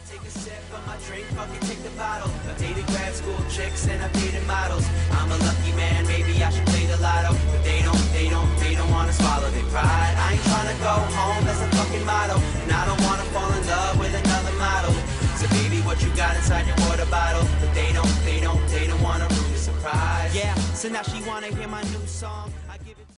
Take a sip of my drink, fucking take the bottle. I've dated grad school chicks and I've dated models. I'm a lucky man, maybe I should play the lotto. But they don't wanna swallow their pride. I ain't trying to go home, that's a fucking motto. And I don't wanna fall in love with another model. So baby, what you got inside your water bottle? But they don't wanna ruin the surprise. Yeah, so now she wanna hear my new song. I give it